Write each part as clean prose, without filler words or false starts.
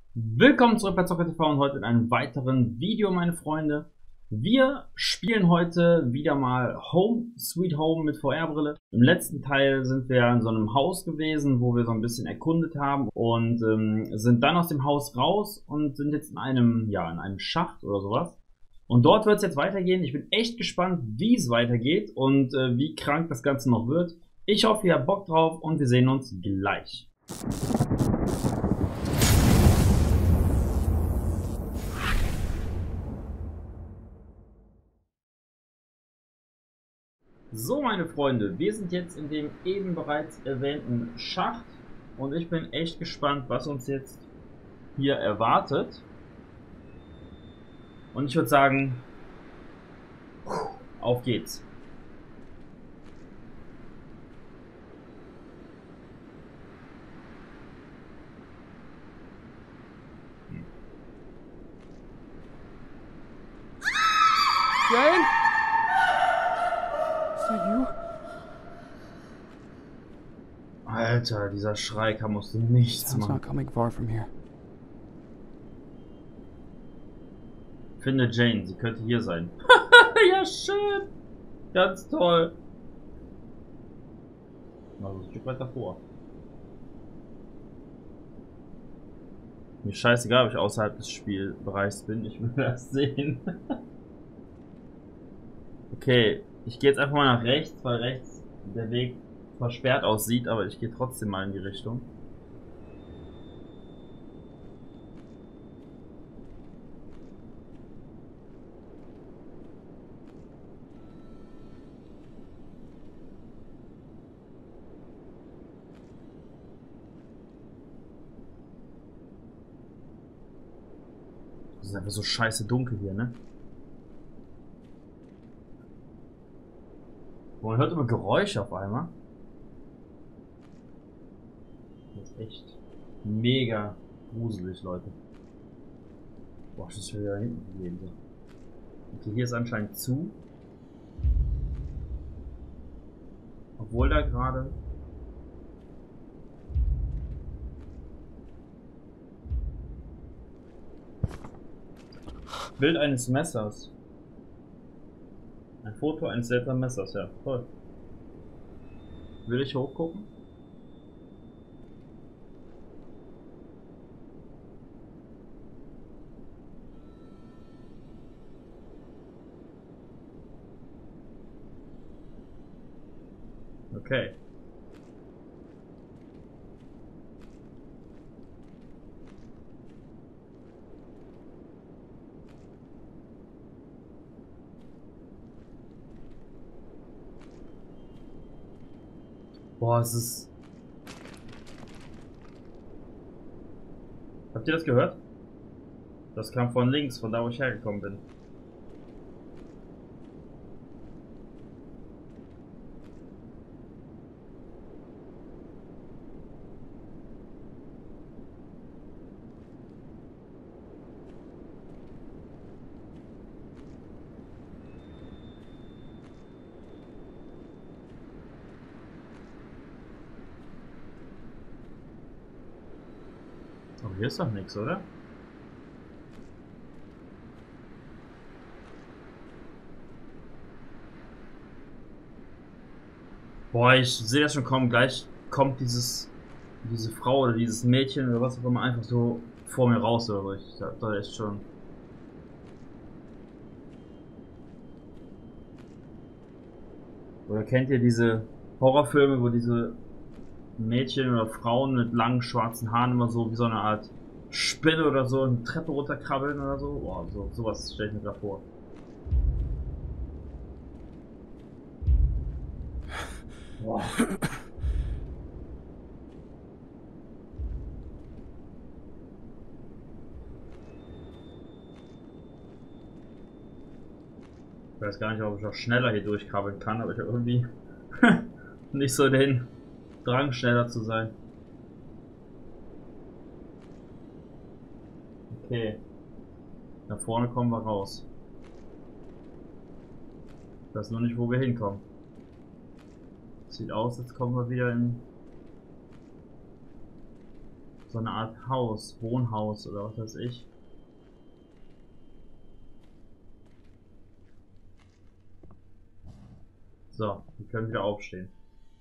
Willkommen zurück bei Zocker TV und heute in einem weiteren Video, meine Freunde. Wir spielen heute wieder mal Home Sweet Home mit VR-Brille. Im letzten Teil sind wir in so einem Haus gewesen, wo wir so ein bisschen erkundet haben und sind dann aus dem Haus raus und sind jetzt in einem Schacht oder sowas. Und dort wird es jetzt weitergehen. Ich bin echt gespannt, wie es weitergeht und wie krank das Ganze noch wird. Ich hoffe, ihr habt Bock drauf und wir sehen uns gleich. So, meine Freunde, wir sind jetzt in dem eben bereits erwähnten Schacht und ich bin echt gespannt, was uns jetzt hier erwartet. Und ich würde sagen, auf geht's. Jane? Is that you? Alter, dieser Schrei kam aus dem Nichts, Sounds Mann. not coming far from here. Finde Jane, sie könnte hier sein. Ja, schön. Ganz toll. Also ein Stück weit davor. Mir scheißegal, ob ich außerhalb des Spielbereichs bin. Ich will das sehen. Okay, ich gehe jetzt einfach mal nach rechts, weil rechts der Weg versperrt aussieht, aber ich gehe trotzdem mal in die Richtung. Es ist einfach so scheiße dunkel hier, ne? Man hört immer Geräusche auf einmal. Das ist echt mega gruselig, Leute. Boah, das ist wieder hinten gehen. Okay, hier ist anscheinend zu. Obwohl da gerade Bild eines Messers. Ein Foto eines seltsamen Messers, ja, toll. Will ich hochgucken? Okay. Boah, es ist... Habt ihr das gehört? Das kam von links, von da wo ich hergekommen bin. Aber hier ist doch nichts, oder? Boah, ich sehe das schon kommen. Gleich kommt diese Frau oder dieses Mädchen oder was auch immer einfach so vor mir raus oder so. Ich hab da echt schon. Oder kennt ihr diese Horrorfilme, wo diese Mädchen oder Frauen mit langen schwarzen Haaren immer so wie so eine Art Spinne oder so eine Treppe runterkrabbeln oder so? Boah, sowas stelle ich mir da vor. Boah. Ich weiß gar nicht, ob ich auch schneller hier durchkrabbeln kann, aber ich habe irgendwie nicht so den Drang, schneller zu sein. Okay. Da vorne kommen wir raus. Ich weiß nur nicht, wo wir hinkommen. Sieht aus, als kommen wir wieder in So eine Art Haus, Wohnhaus oder was weiß ich. So, wir können wieder aufstehen.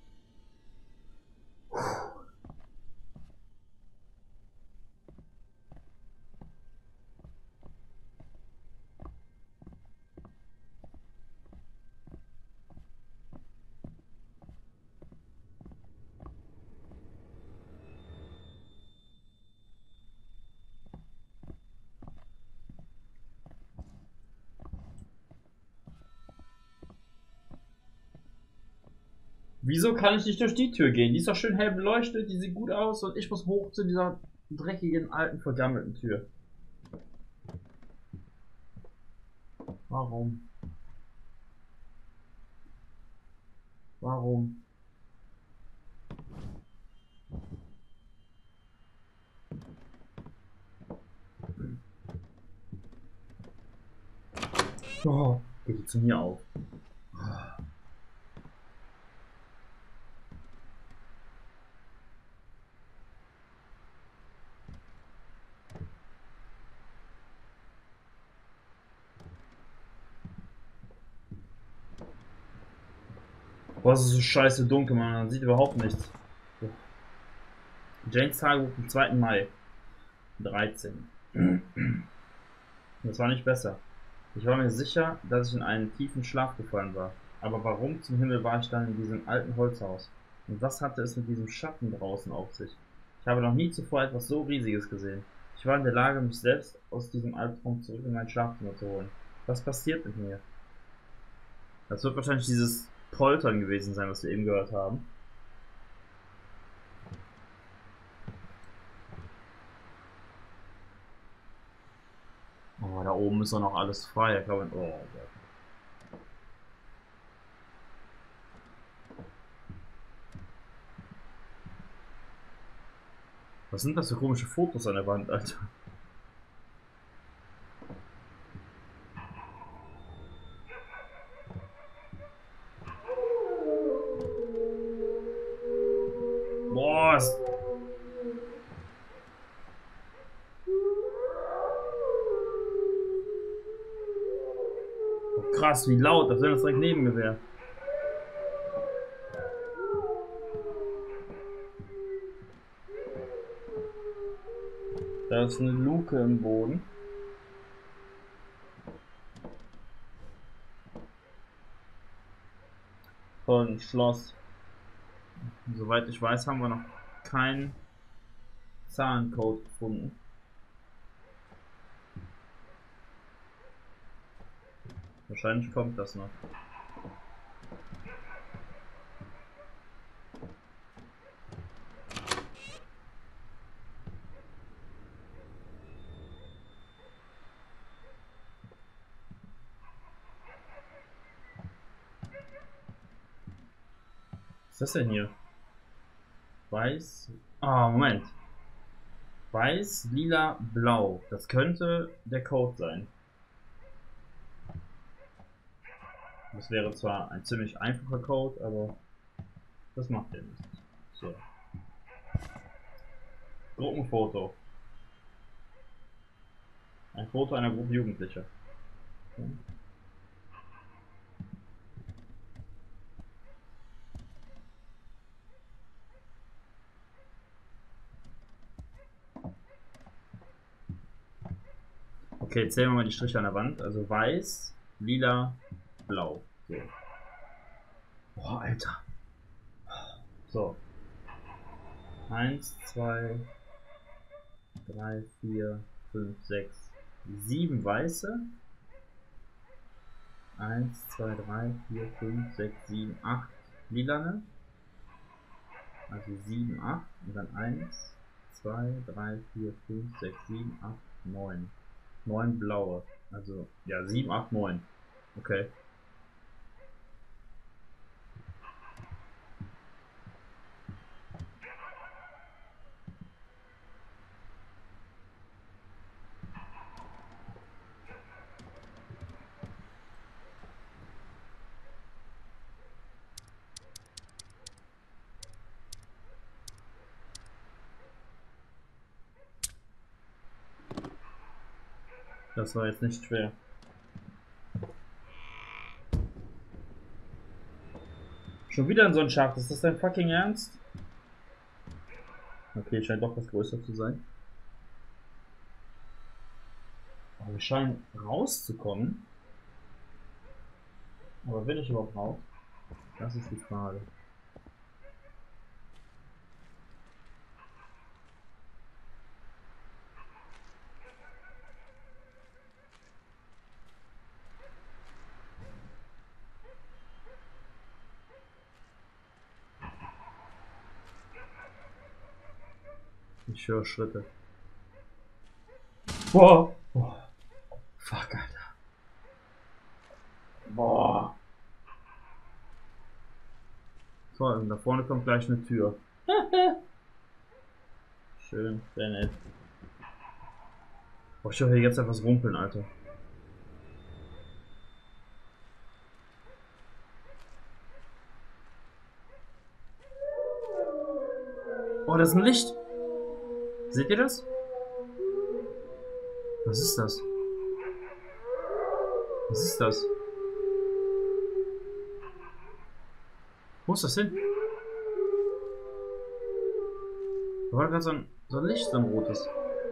Wieso kann ich nicht durch die Tür gehen? Die ist doch schön hell beleuchtet, die sieht gut aus und ich muss hoch zu dieser dreckigen, alten, vergammelten Tür. Warum? Warum? Oh, geht die zu mir auf. Boah, es ist so scheiße dunkel, man sieht überhaupt nichts. Janes Tagebuch vom 2. Mai 13. Das war nicht besser. Ich war mir sicher, dass ich in einen tiefen Schlaf gefallen war. Aber warum zum Himmel war ich dann in diesem alten Holzhaus? Und was hatte es mit diesem Schatten draußen auf sich? Ich habe noch nie zuvor etwas so Riesiges gesehen. Ich war in der Lage, mich selbst aus diesem Albtraum zurück in mein Schlafzimmer zu holen. Was passiert mit mir? Das wird wahrscheinlich dieses Poltern gewesen sein, was wir eben gehört haben. Oh, da oben ist doch noch alles frei. Da kann man, oh Gott. Was sind das für komische Fotos an der Wand, Alter? Boah, krass, wie laut, als wenn das direkt neben mir wäre. Da ist eine Luke im Boden. Von Schloss. Und soweit ich weiß, haben wir noch keinen Zahlencode gefunden. Wahrscheinlich kommt das noch. Was ist das denn hier? Weiß. Ah, Moment. Weiß, lila, blau. Das könnte der Code sein. Das wäre zwar ein ziemlich einfacher Code, aber das macht er nicht. So. Gruppenfoto. Ein Foto einer Gruppe Jugendlicher. Okay, zählen wir mal die Striche an der Wand. Also weiß, lila, blau. So. Boah, Alter. So. 1, 2, 3, 4, 5, 6, 7 weiße. 1, 2, 3, 4, 5, 6, 7, 8 lilane. Also 7, 8. Und dann 1, 2, 3, 4, 5, 6, 7, 8, 9. 9 blaue. Also, ja, 7, 8, 9. Okay. Das war jetzt nicht schwer. Schon wieder in so ein Schacht. Ist das dein fucking Ernst? Okay, scheint doch was größer zu sein. Aber wir scheinen rauszukommen. Aber will ich überhaupt raus? Das ist die Frage. Ich höre Schritte. Boah! Boah. Fuck, Alter. Boah. Toll, und da vorne kommt gleich eine Tür. Schön, sehr nett. Boah, ich höre hier jetzt etwas rumpeln, Alter. Oh, das ist ein Licht. Seht ihr das? Was ist das? Was ist das? Wo ist das hin? Da war gerade so ein Licht, so ein rotes.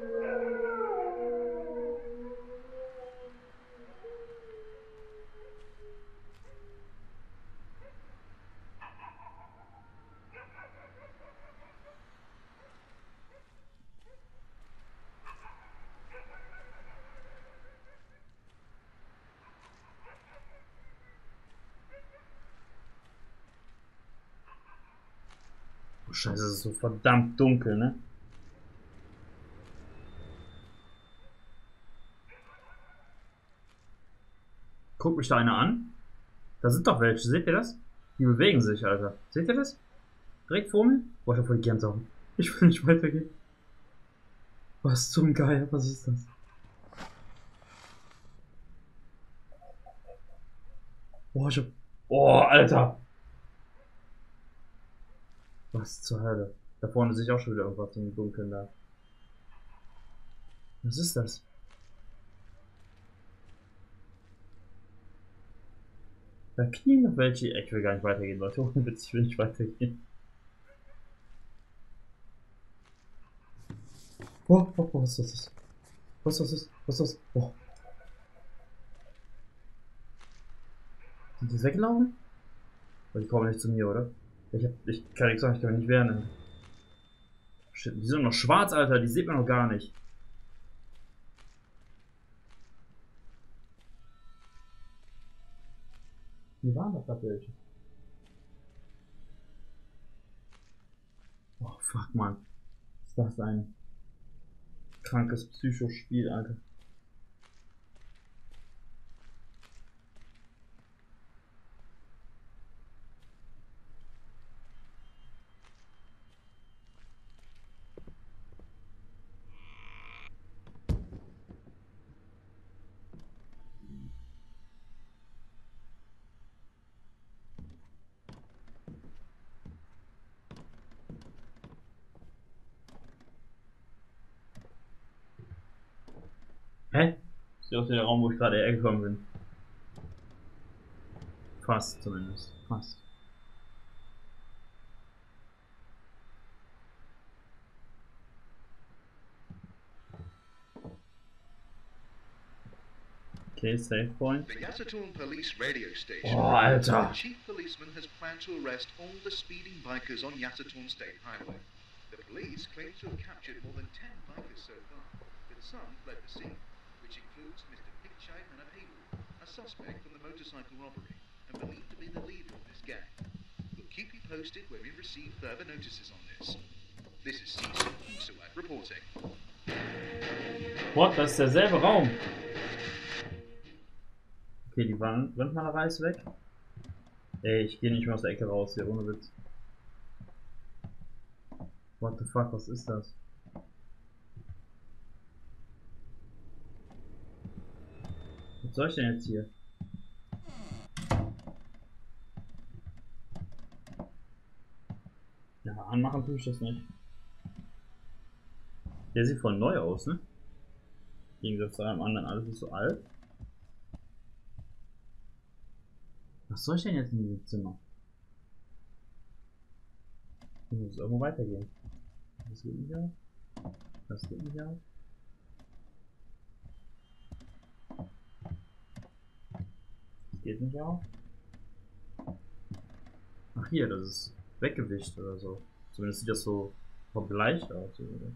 Oh, Scheiße, es ist so verdammt dunkel, ne? Guckt mich da einer an? Da sind doch welche, seht ihr das? Die bewegen sich, Alter. Seht ihr das? Direkt vor mir? Boah, ich hab voll die Gänsehaut. Ich will nicht weitergehen. Was zum Geier, was ist das? Boah, ich hab... Oh, Alter! Was zur Hölle? Da vorne sehe ich auch schon wieder irgendwas im Dunkeln da. Was ist das? Da knien noch welche. Ich will gar nicht weitergehen, Leute. Ohne Witz, ich will nicht weitergehen. Oh, oh, oh, was ist das? Was ist das? Was ist das? Oh. Sind die weggelaufen? Aber die kommen nicht zu mir, oder? Ich kann nichts sagen, ich kann mich nicht wehren. Shit, die sind noch schwarz, Alter, die sieht man noch gar nicht. Die waren doch da welche. Oh, fuck, man. Ist das ein krankes Psychospiel, Alter. Hä? Ist ja auch der Raum, wo ich gerade hergekommen bin. Fast zumindest. Fast. Okay, save point. The Yasatorn Police radio station. Oh, Alter. The chief policeman has planned to arrest all the speeding bikers on Yasatorn State Highway. The police claim to have captured more than 10 bikers so far, but some fled the scene, which includes Mr. Pichai Hanapiru, a suspect from the motorcycle robbery, and believed to be the leader of this gang. We'll keep you posted when we receive further notices on this. This is Cecil Suad reporting. What? Das ist derselbe Raum. Okay, die Wandmalerei ist weg. Ey, ich gehe nicht mehr aus der Ecke raus hier, ohne Witz. What the fuck, was ist das? Was soll ich denn jetzt hier? Ja, anmachen tue ich das nicht. Der sieht voll neu aus, ne? Gegensatz zu einem anderen, alles ist so alt. Was soll ich denn jetzt in diesem Zimmer? Ich muss irgendwo weitergehen. Das geht nicht auf. Das geht nicht auf. Das geht nicht auf. Ach hier, das ist weggewischt oder so. Zumindest sieht das so verbleicht aus. Oder?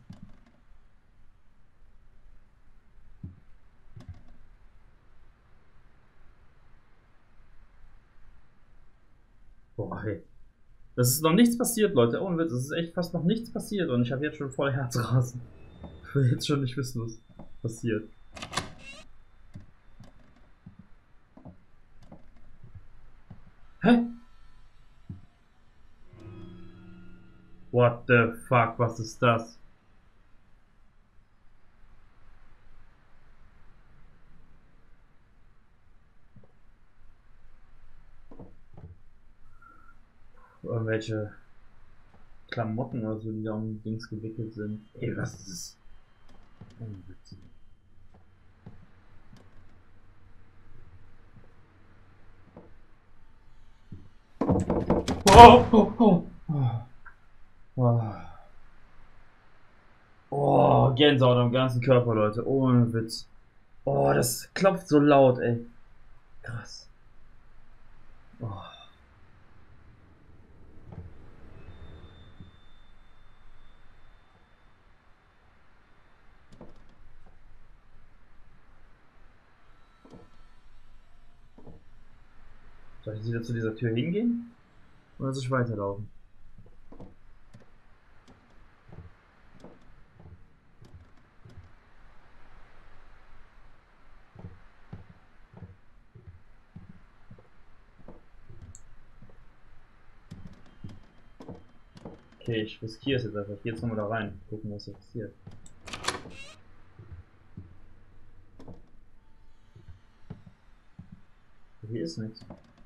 Boah, hey. Das ist noch nichts passiert, Leute. Ohne Witz, es ist echt fast noch nichts passiert und ich habe jetzt schon voll Herzrasen. Ich will jetzt schon nicht wissen, was passiert. Hä? What the fuck, was ist das? Irgendwelche Klamotten oder so, die da um Dings gewickelt sind. Ey, was ist das? Ohne Witz. Oh, oh, oh. Oh. Oh, Gänsehaut am ganzen Körper, Leute. Ohne Witz. Oh, das klopft so laut, ey. Krass. Oh. Soll ich jetzt wieder zu dieser Tür hingehen? Oder soll ich weiterlaufen? Okay, ich riskiere es jetzt einfach. Ich gehe jetzt nochmal da rein. Gucken, was hier passiert. Hier ist nichts.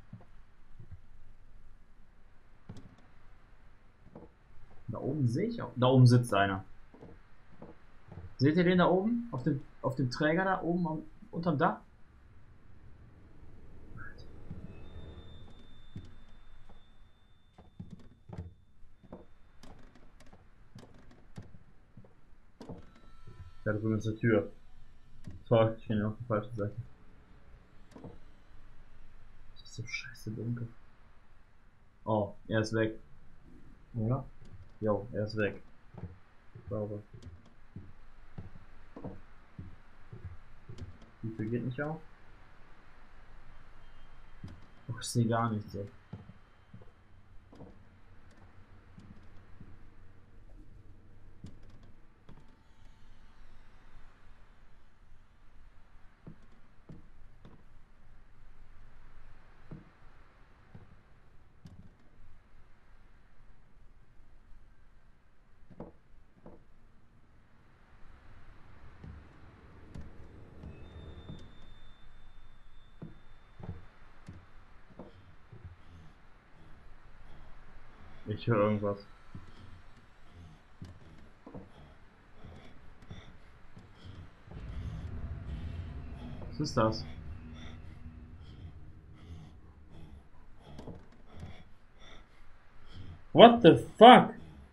Da oben sehe ich auch. Da oben sitzt einer. Seht ihr den da oben? Auf dem Träger da oben unterm Dach? Da drüben ist eine Tür. Toll, ich bin auf der falschen Seite. Das ist so scheiße dunkel. Oh, er ist weg. Oder? Jo, er ist weg. Sauber. Die Tür geht nicht auf. Oh, ich sehe gar nichts. Ey. Ich höre irgendwas. Was ist das? What the fuck?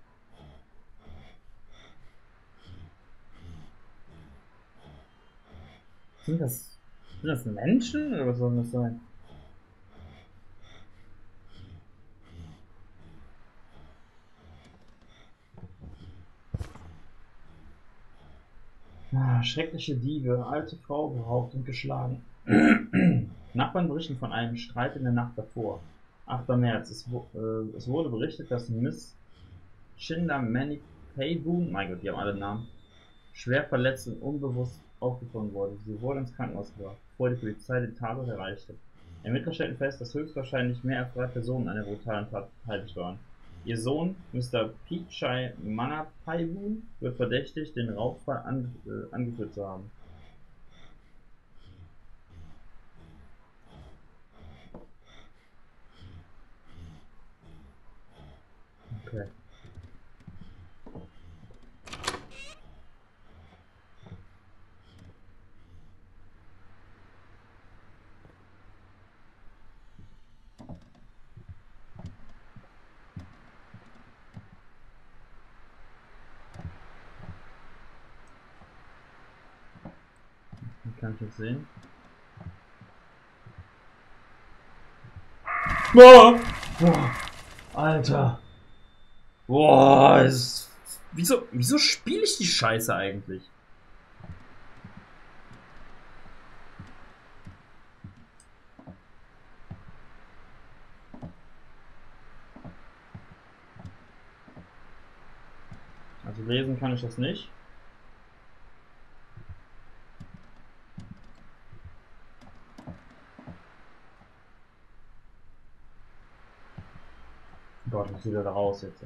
Sind das Menschen oder was soll das sein? Ah, schreckliche Diebe, alte Frau beraubt und geschlagen. Nachbarn berichten von einem Streit in der Nacht davor. 8. März. Es wurde berichtet, dass Miss Shinda Manny Payboom, mein Gott, die haben alle Namen, schwer verletzt und unbewusst aufgefunden wurde. Sie wurde ins Krankenhaus gebracht, bevor die Polizei den Tatort erreichte. Ermittler stellten fest, dass höchstwahrscheinlich mehr als 3 Personen an der brutalen Tat beteiligt waren. Ihr Sohn, Mr. Pichai Manapaiboon, wird verdächtigt, den Raubfall angeführt zu haben. Okay. kann ich nicht sehen. Boah! Boah! Alter! Boah! Wieso spiele ich die Scheiße eigentlich? Also lesen kann ich das nicht. Gott, ich muss wieder da raus jetzt.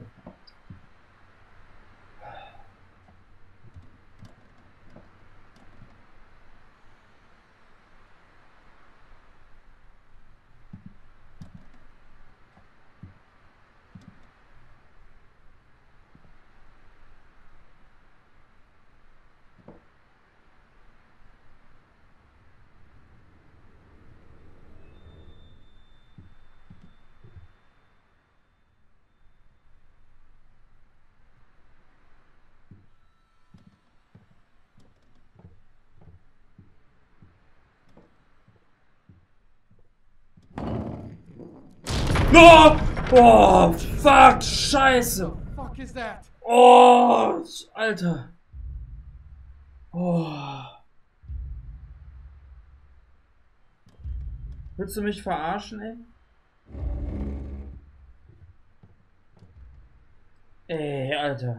Oh! Oh! Fuck! Scheiße! Fuck is that? Oh! Alter! Oh! Willst du mich verarschen, ey? Ey, Alter.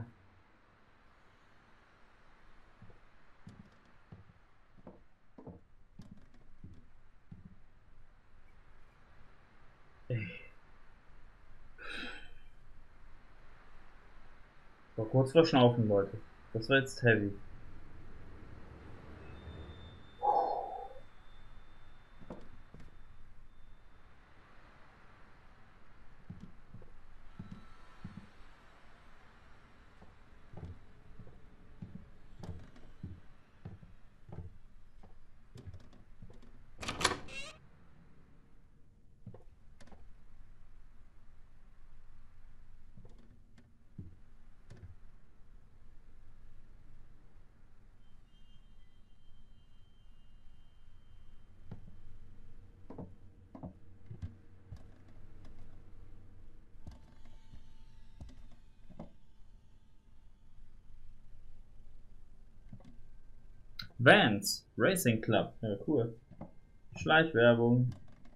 Ey. So, kurz verschnaufen, Leute. Das war jetzt heavy. Vans Racing Club. Ja, cool. Schleichwerbung.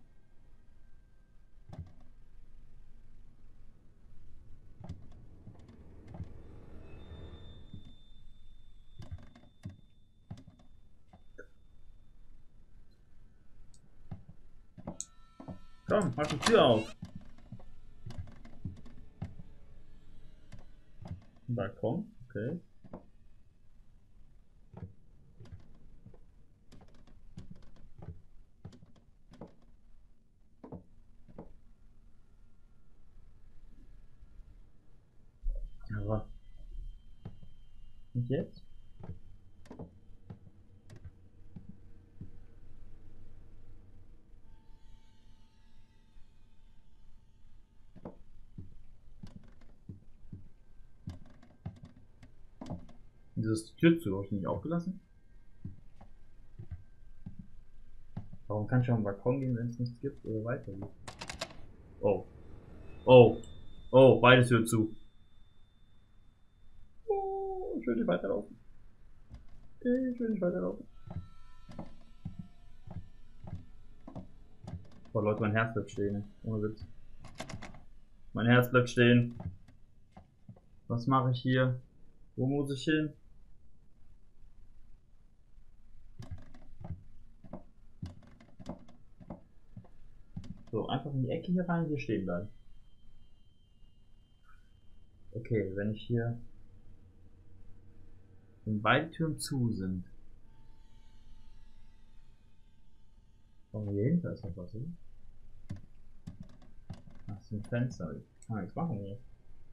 Komm, mach die Tür auf. Balkon, okay. Aber. Und jetzt? Dieses Tür zu, habe ich nicht aufgelassen? Warum kann ich auf den Balkon gehen, wenn es nichts gibt oder weitergeht? Oh. Oh. Oh, beide Türen zu. Oh, ich will nicht weiterlaufen. Ich will nicht weiterlaufen. Oh Leute, mein Herz bleibt stehen. Ohne Witz. Mein Herz bleibt stehen. Was mache ich hier? Wo muss ich hin? So, einfach in die Ecke hier rein, hier stehen bleiben. Okay, wenn ich hier... Wenn beide Türen zu sind. Oh, hier hinter ist noch was, oder? Ach, das ist ein Fenster. Ich kann nichts machen hier.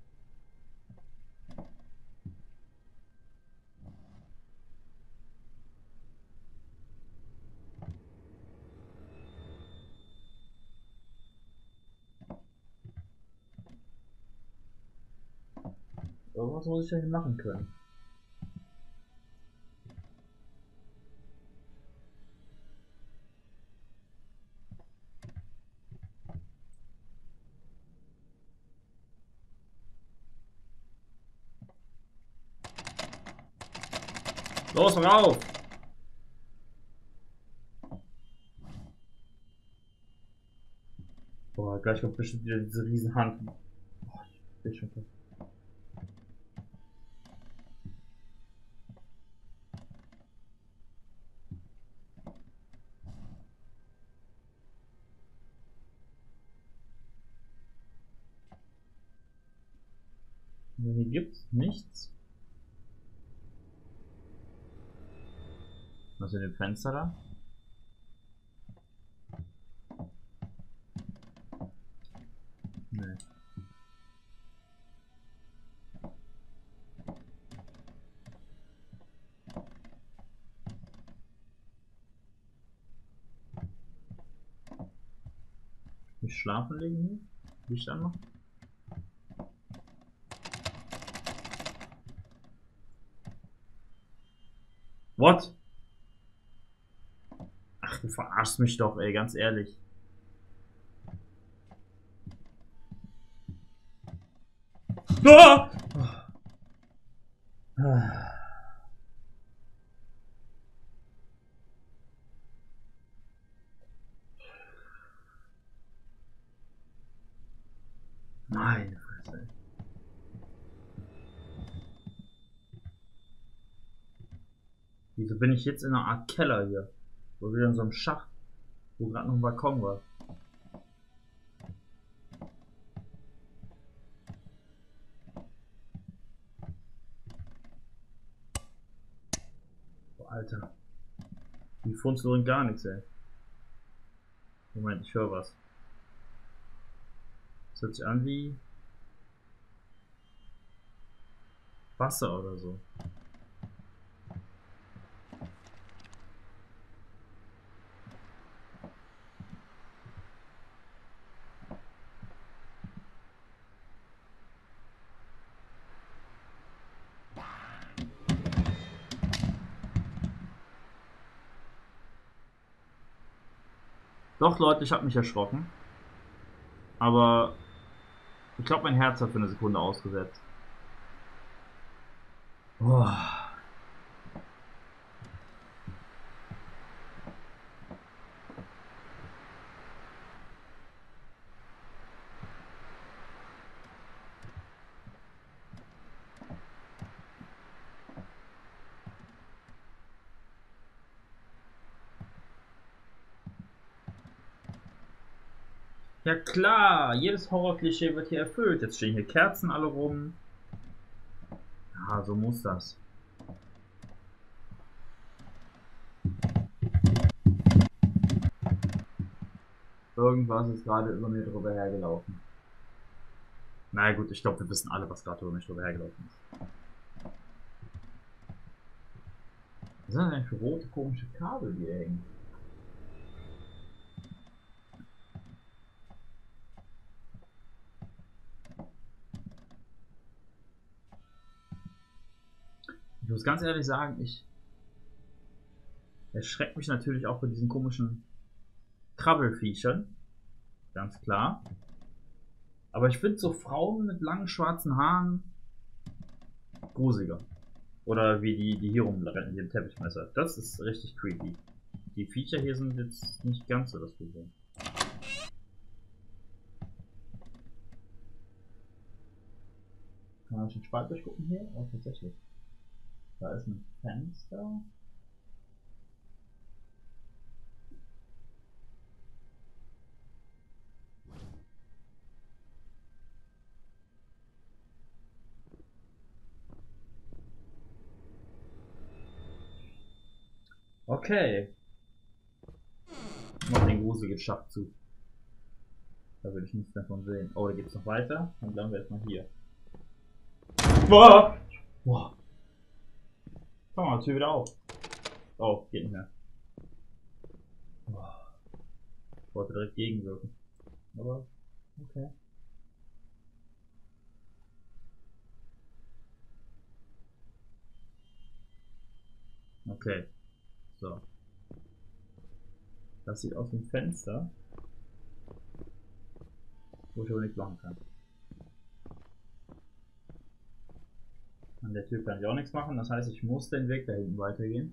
Irgendwas muss ich ja hier machen können. Los, rauf! Boah, gleich kommt bestimmt wieder diese riesen Hand. Boah, ich bin schon fast. Hier gibt's nichts. Was ist in dem Fenster da? Nee. Nicht schlafen legen hier? Licht anmachen? What? Ach, du verarschst mich doch, ey, ganz ehrlich. Ah! Meine Fresse. Wieso bin ich jetzt in einer Art Keller hier? Wo wir in so einem Schacht, wo gerade noch ein Balkon war. Boah, Alter. Die funzeln gar nichts, ey. Moment, ich höre was. Das hört sich an wie Wasser oder so. Doch, Leute, ich habe mich erschrocken. Aber ich glaube, mein Herz hat für eine Sekunde ausgesetzt. Boah. Ja klar, jedes Horror-Klischee wird hier erfüllt. Jetzt stehen hier Kerzen alle rum. Ja, so muss das. Irgendwas ist gerade über mir drüber hergelaufen. Na gut, ich glaube, wir wissen alle, was gerade über mich drüber hergelaufen ist. Was sind denn eigentlich für rote, komische Kabel, die hier hängen? Ich muss ganz ehrlich sagen, ich erschreckt mich natürlich auch bei diesen komischen Krabbelfiechern. Ganz klar. Aber ich finde so Frauen mit langen schwarzen Haaren gruseliger. Oder wie die hier rumrennen, die im Teppichmesser. Das ist richtig creepy. Die Viecher hier sind jetzt nicht ganz so das Problem. Kann man schon Spalt durchgucken hier? Oh, tatsächlich. Da ist ein Fenster. Okay. Noch den gruseligen Schacht zu. Da würde ich nichts davon sehen. Oh, da geht's noch weiter. Dann bleiben wir erstmal hier. Boah! Boah! Komm mal, Tür wieder auf. Oh, geht nicht mehr. Boah. Ich wollte direkt gegenwirken. Aber, okay. Okay. So. Das sieht aus wie ein Fenster, wo ich aber nichts machen kann. An der Tür kann ich auch nichts machen, das heißt, ich muss den Weg da hinten weitergehen.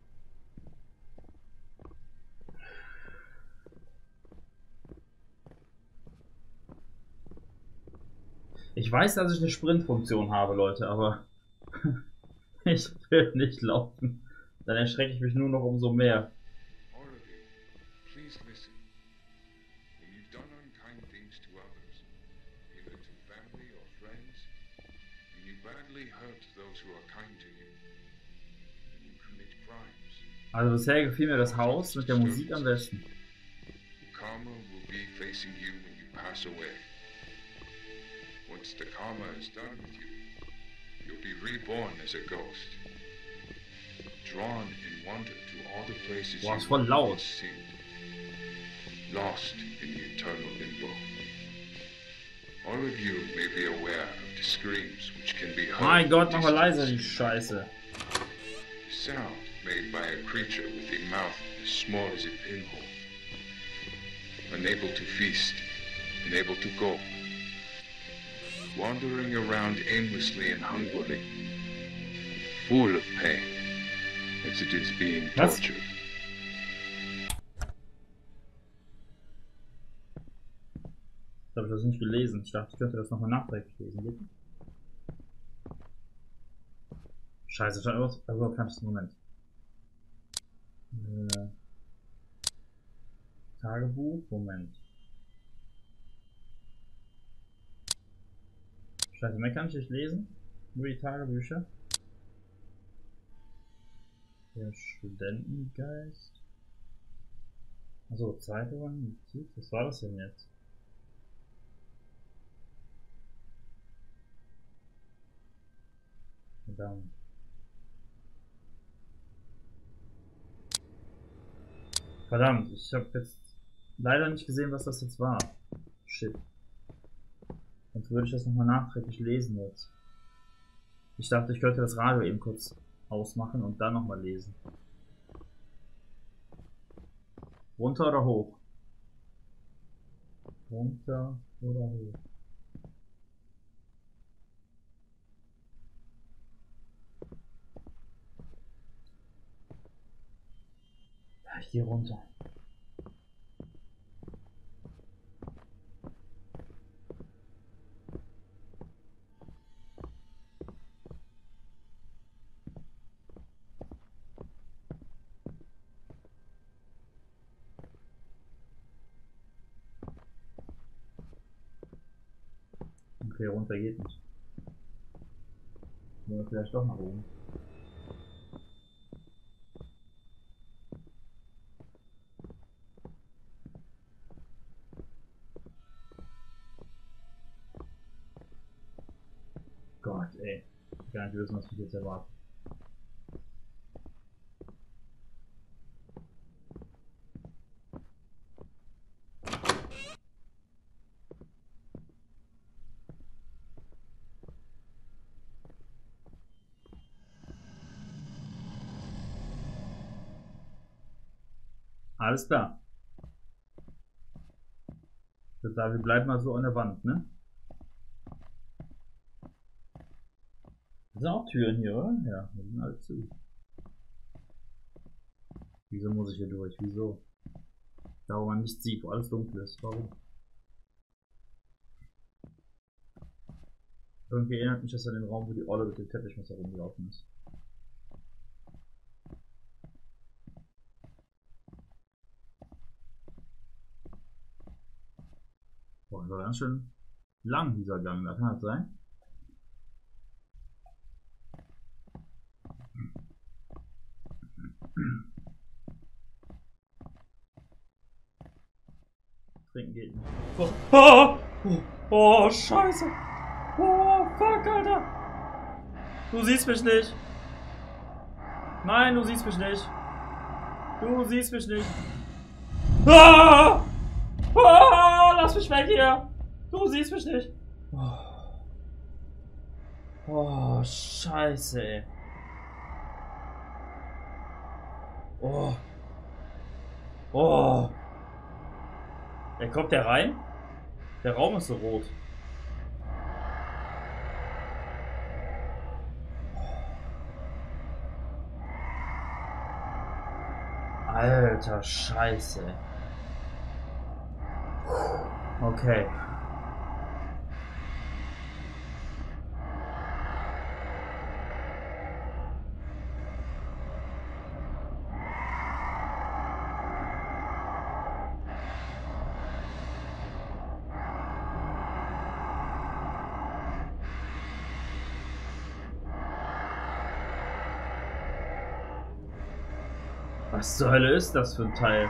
Ich weiß, dass ich eine Sprintfunktion habe, Leute, aber ich will nicht laufen. Dann erschrecke ich mich nur noch umso mehr. All of you, please listen. When you've done unkind things to others, either to family or friends, and you badly hurt those who are kind to you, and you commit crimes, Also bisher gefiel mir das Haus mit der Musik am besten. karma will be facing you when you pass away. Once the karma is done with you, you'll be reborn as a ghost, drawn in wonder to all the places Boah, you ist voll laut. once seemed, lost in the eternal limbo. All of you may be aware of the screams which can be heard. Mein Gott, mach mal distance. leiser die Scheiße. Sound made by a creature with a mouth as small as a pinhole, unable to feast, unable to go, wandering around aimlessly and hungrily, full of pain, as it is being Was? tortured. Ich habe das nicht gelesen. Ich dachte, ich könnte das nochmal nachträglich lesen. Geht nicht? Scheiße, schon über 50. Moment. Tagebuch, Moment. Scheiße, mehr kann ich nicht lesen. Nur die Tagebücher. Der Studentengeist. Also Zeitungen, Notiz, was war das denn jetzt? Verdammt. Verdammt, ich habe jetzt leider nicht gesehen, was das jetzt war. Shit. Sonst würde ich das nochmal nachträglich lesen jetzt. Ich dachte, ich könnte das Radio eben kurz ausmachen und dann nochmal lesen. Runter oder hoch? Runter oder hoch? Ja, ich gehe runter. Okay, runter geht nicht. Oder vielleicht doch nach oben. Gott, ey. Ich kann nicht wissen, was mich jetzt erwartet. Alles klar. Ich würde sagen, wir bleiben mal so an der Wand, ne? Das sind auch Türen hier, oder? Ja, die sind alle zu. Wieso muss ich hier durch? Wieso? Da wo man nichts sieht, wo alles dunkel ist. Warum? Irgendwie erinnert mich das an den Raum, wo die Olle mit dem Teppichmesser rumgelaufen ist. Boah, das war ganz schön lang, dieser Gang. Da kann das sein? Trinken geht nicht. Oh, scheiße. Oh, fuck, Alter. Du siehst mich nicht. Nein, du siehst mich nicht. Du siehst mich nicht. Ah! Oh, lass mich weg hier. Du siehst mich nicht. Oh, scheiße, ey. Oh. Oh. Kommt der rein? Der Raum ist so rot. Alter Scheiße. Okay. Was zur Hölle ist das für ein Teil?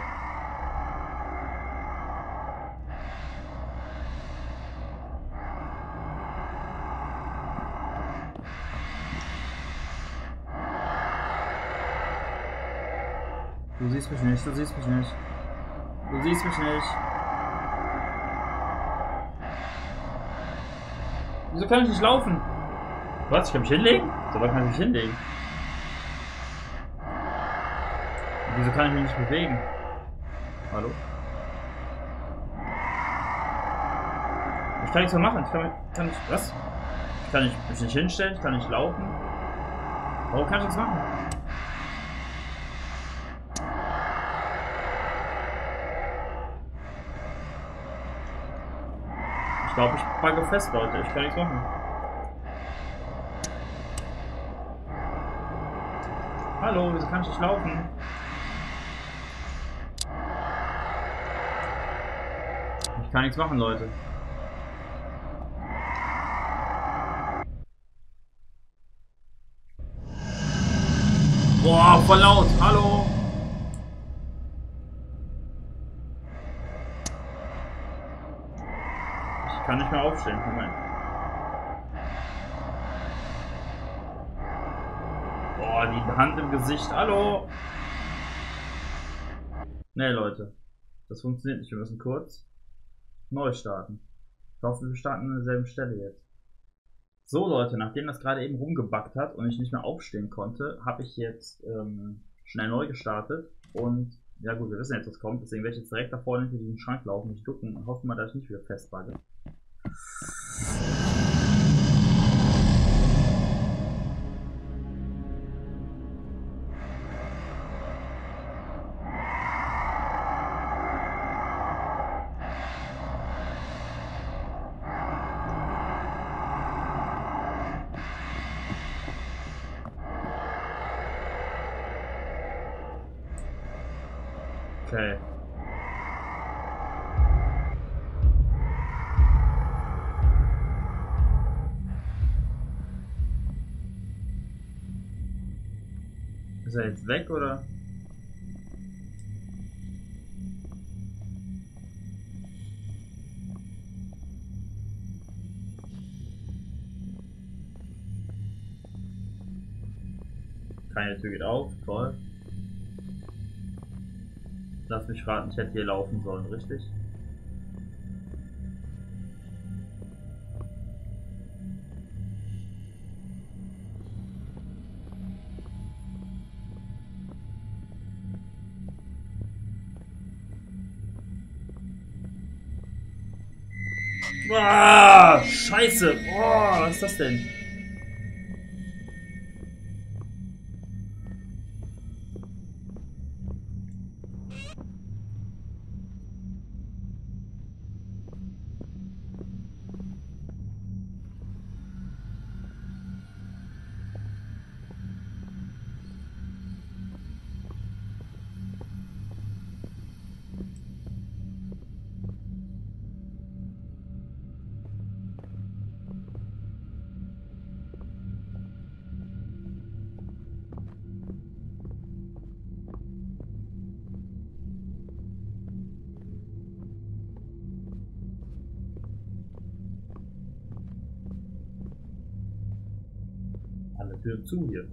Du siehst mich nicht, du siehst mich nicht. Du siehst mich nicht. Wieso kann ich nicht laufen? Was? Ich kann mich hinlegen? So weit kann ich mich hinlegen. Wieso kann ich mich nicht bewegen? Hallo? Ich kann nichts mehr machen. Was? Ich kann mich nicht hinstellen, ich kann nicht laufen. Warum kann ich nichts machen? Ich glaube, ich packe fest, Leute. Ich kann nichts machen. Hallo, wieso kann ich nicht laufen? Ich kann nichts machen, Leute. Boah, voll laut. Hallo. Ich kann nicht mehr aufstehen. Moment. Boah, die Hand im Gesicht. Hallo. Nee, Leute. Das funktioniert nicht. Wir müssen kurz neu starten. Ich hoffe, wir starten an derselben Stelle jetzt. So, Leute, nachdem das gerade eben rumgebackt hat und ich nicht mehr aufstehen konnte, habe ich jetzt schnell neu gestartet. Und ja gut, wir wissen jetzt, was kommt. Deswegen werde ich jetzt direkt da vorne hinter diesen Schrank laufen, mich ducken und hoffen mal, dass ich nicht wieder festbacke. Okay. Ist er jetzt weg oder? Keine Tür geht auf, toll. Lass mich raten, ich hätte hier laufen sollen, richtig? Ah, Scheiße! Oh, was ist das denn? Alle Türen zu hier.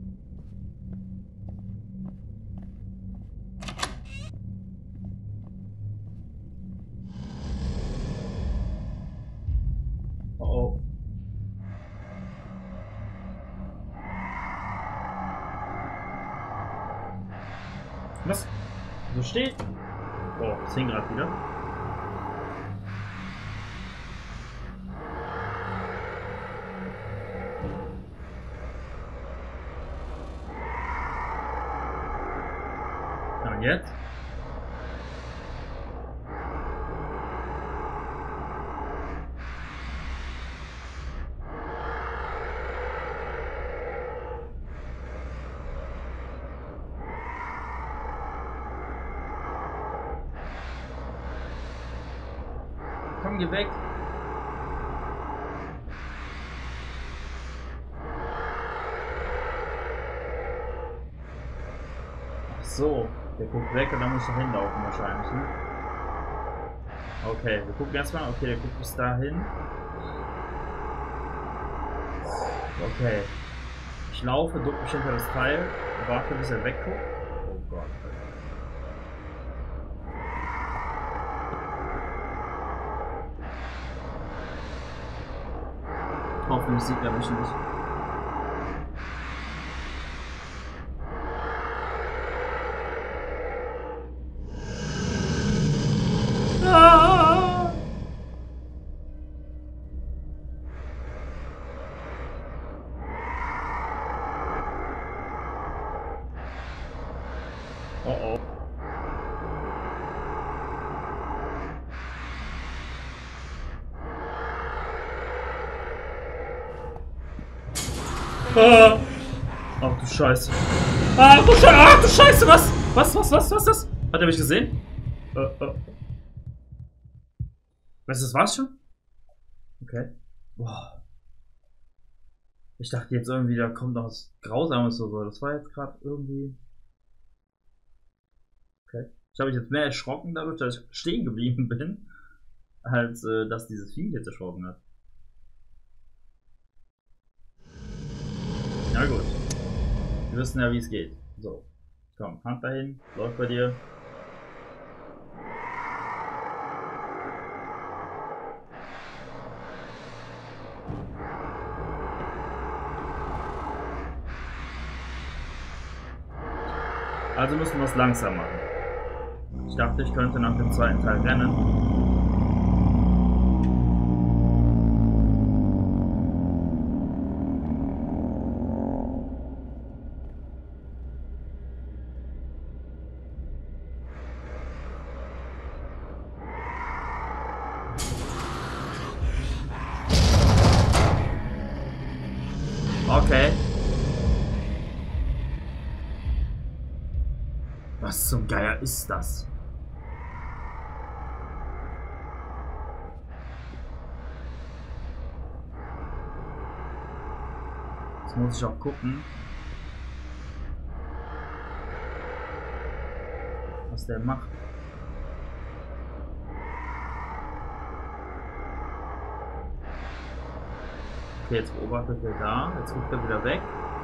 Oh oh. Was? So steht? Oh, das hing gerade wieder. Jetzt? Komm, geh weg. Ach so, der guckt weg und dann muss er hinlaufen wahrscheinlich, ne? Okay, wir gucken erstmal. Okay, der guckt bis dahin. Okay. Ich laufe, duck mich hinter das Teil, warte bis er wegguckt. Oh Gott. Hoffentlich sieht er mich nicht. Ah! Oh oh. Ah. Ach du Scheiße. Ach du Scheiße, was? Was? Hat er mich gesehen? Was, das war's schon? Okay. Boah. Ich dachte jetzt irgendwie, da kommt noch was Grausames oder so. Das war jetzt gerade irgendwie... Okay. Ich habe mich jetzt mehr erschrocken dadurch, dass ich stehen geblieben bin, als dass dieses Vieh jetzt erschrocken hat. Na gut. Wir wissen ja, wie es geht. So. Komm, Hand dahin. Läuft bei dir. Also müssen wir es langsam machen. Ich dachte, ich könnte nach dem zweiten Teil rennen. Okay. Was zum Geier ist das? Jetzt muss ich auch gucken, was der macht. Okay, jetzt beobachtet er da. Jetzt guckt er wieder weg.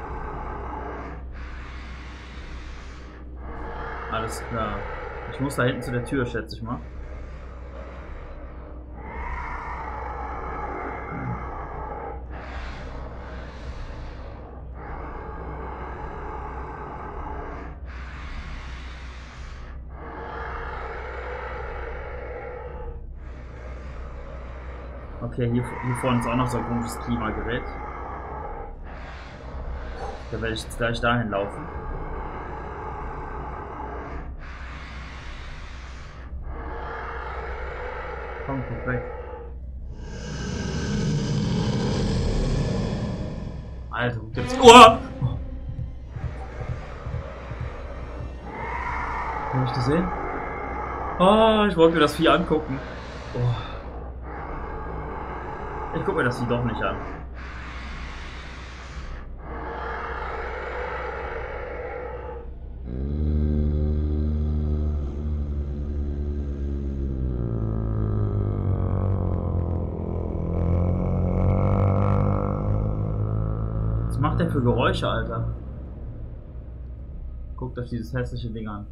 Alles klar. Ich muss da hinten zu der Tür, schätze ich mal. Okay, hier vorne ist auch noch so ein komisches Klimagerät. Da werde ich jetzt gleich dahin laufen. Komm, guck weg. Alter, guck jetzt. Uah! Hab ich gesehen? Oh, ich wollte mir das Vieh angucken. Oh. Ich guck mir das Vieh doch nicht an. Was macht der für Geräusche, Alter? Guckt euch dieses hässliche Ding an.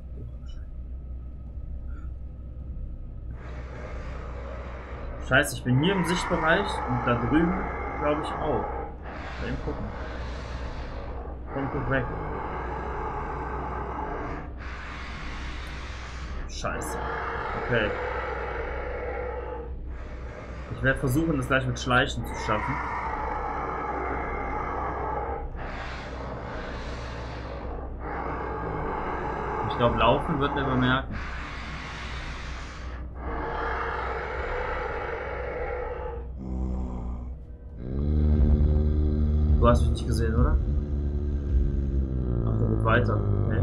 Scheiße, ich bin hier im Sichtbereich und da drüben, glaube ich, auch. Mal eben gucken. Komm, guck weg. Scheiße. Okay. Ich werde versuchen, das gleich mit Schleichen zu schaffen. Ich Ich glaube, laufen wird er bemerken. Du hast mich nicht gesehen, oder? Ach, der geht weiter. Okay.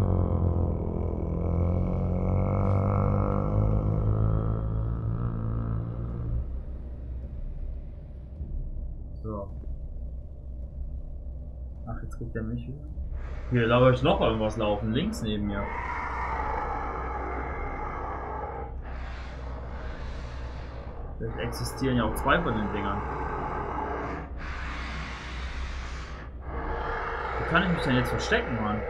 So. Ach, jetzt guckt er mich wieder. Hier, da habe ich noch irgendwas laufen, links neben mir. Vielleicht existieren ja auch zwei von den Dingern. Wo kann ich mich denn jetzt verstecken, Mann?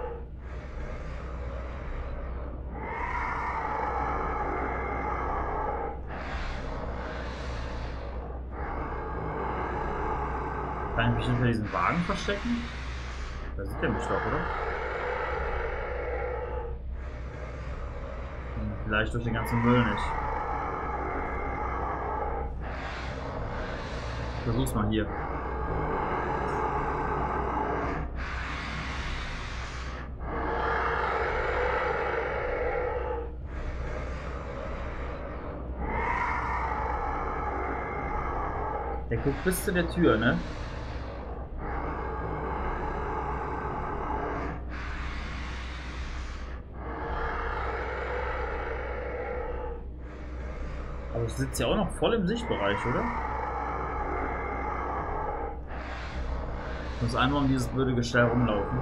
Kann ich mich hinter diesem Wagen verstecken? Da sieht er mich doch, oder? Vielleicht durch den ganzen Müll nicht. Ich versuch's mal hier. Der guckt bis zu der Tür, ne? Aber ich sitze ja auch noch voll im Sichtbereich, oder? Ich muss einmal um dieses blöde Gestell rumlaufen.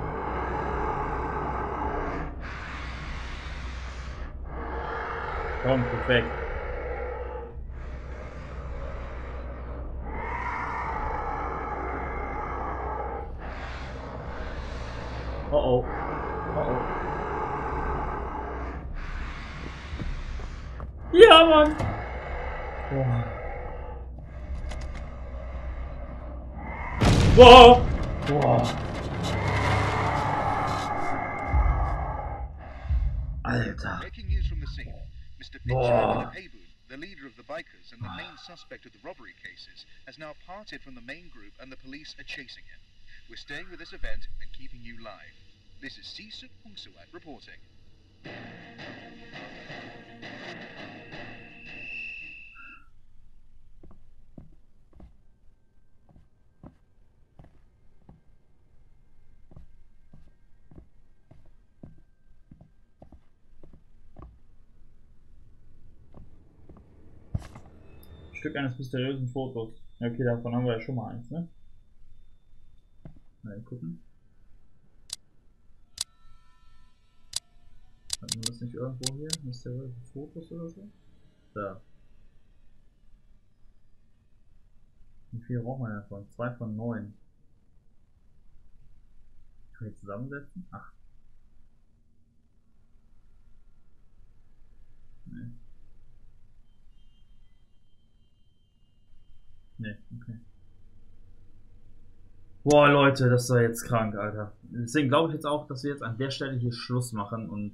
Komm, guck weg. Oh oh. Oh oh. Ja, Mann! Boah. Boah! Boah! Alter! Breaking news from the scene. Mr. Boah! Benjamin Abu, the leader of the bikers and the main suspect of the robbery cases, has now parted from the main group and the police are chasing him. We're staying with this event and keeping you live. This is Sisuk Hungsuat reporting. Stück eines mysteriösen Fotos. Ja, okay, davon haben wir ja schon mal eins, ne? Mal gucken. Hat man das nicht irgendwo hier? Mysteriöse Fotos oder so? Da. Wie viel braucht man davon? 2 von 9. Kann ich zusammensetzen? 8. Nee. Nee, okay. Boah, Leute, das war jetzt krank, Alter. Deswegen glaube ich jetzt auch, dass wir jetzt an der Stelle hier Schluss machen und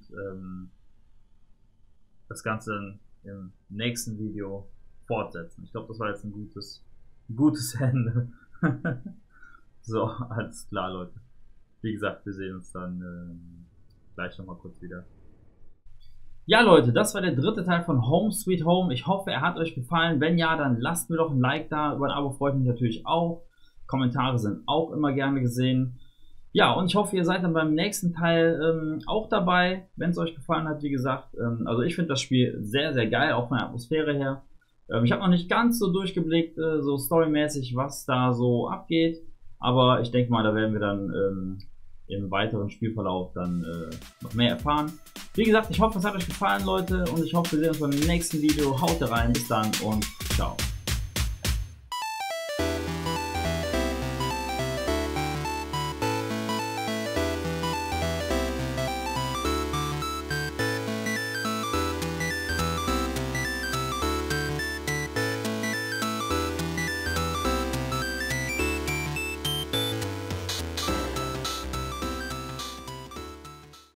das Ganze im nächsten Video fortsetzen. Ich glaube, das war jetzt ein gutes Ende. So, alles klar, Leute. Wie gesagt, wir sehen uns dann gleich nochmal kurz wieder. Ja, Leute, das war der dritte Teil von Home Sweet Home. Ich hoffe, er hat euch gefallen. Wenn ja, dann lasst mir doch ein Like da. Über ein Abo freue ich mich natürlich auch. Kommentare sind auch immer gerne gesehen. Ja, und ich hoffe, ihr seid dann beim nächsten Teil auch dabei, wenn es euch gefallen hat, wie gesagt. Also ich finde das Spiel sehr, sehr geil, auch von der Atmosphäre her. Ich habe noch nicht ganz so durchgeblickt, so storymäßig, was da so abgeht. Aber ich denke mal, da werden wir dann im weiteren Spielverlauf dann noch mehr erfahren. Wie gesagt, ich hoffe, es hat euch gefallen, Leute. Und ich hoffe, wir sehen uns beim nächsten Video. Haut rein, bis dann und ciao.